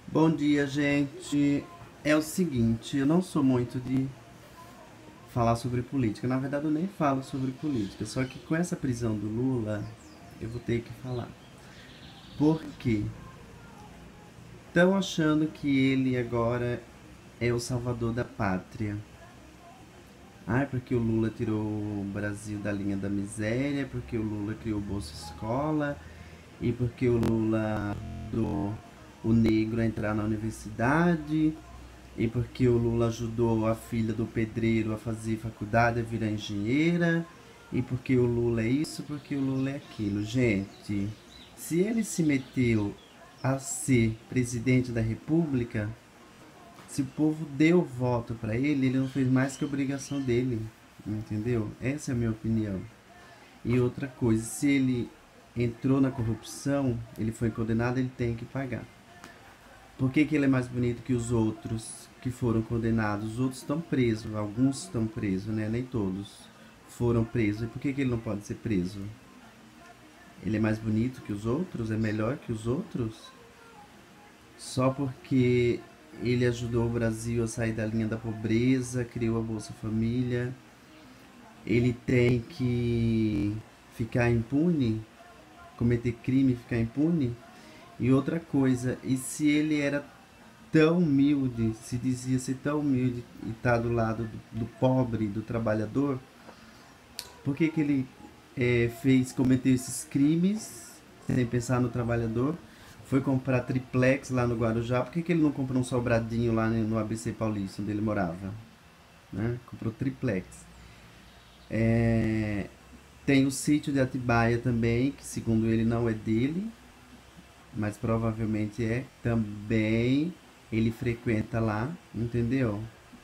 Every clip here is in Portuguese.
Bom dia, gente. É o seguinte, eu não sou muito de falar sobre política. Na verdade, eu nem falo sobre política. Só que com essa prisão do Lula, eu vou ter que falar. Por quê? Estão achando que ele agora é o salvador da pátria. Ah, é porque o Lula tirou o Brasil da linha da miséria, porque o Lula criou o Bolsa Escola e porque o Lula ajudou o negro a entrar na universidade. E porque o Lula ajudou a filha do pedreiro a fazer faculdade, a virar engenheira. E porque o Lula é isso, porque o Lula é aquilo. Gente, se ele se meteu a ser presidente da República, se o povo deu voto para ele não fez mais que a obrigação dele. Entendeu? Essa é a minha opinião. E outra coisa, se ele entrou na corrupção, ele foi condenado, ele tem que pagar. Por que, que ele é mais bonito que os outros que foram condenados? Os outros estão presos, alguns estão presos, né? Nem todos foram presos. E por que, que ele não pode ser preso? Ele é mais bonito que os outros? É melhor que os outros? Só porque ele ajudou o Brasil a sair da linha da pobreza, criou a Bolsa Família, ele tem que ficar impune, cometer crime e ficar impune? E outra coisa, e se ele era tão humilde, se dizia ser tão humilde e estar do lado do pobre, do trabalhador, por que, que ele cometeu esses crimes sem pensar no trabalhador? Foi comprar triplex lá no Guarujá, por que, que ele não comprou um sobradinho lá no ABC Paulista, onde ele morava? Né? Comprou triplex. É, tem o sítio de Atibaia também, que segundo ele não é dele, mas provavelmente é também. Ele frequenta lá, entendeu?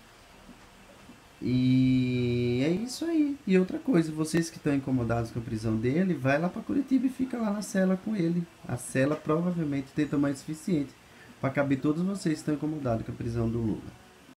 E é isso aí. E outra coisa, vocês que estão incomodados com a prisão dele, vai lá para Curitiba e fica lá na cela com ele. A cela provavelmente tem tamanho suficiente para caber todos vocês que estão incomodados com a prisão do Lula.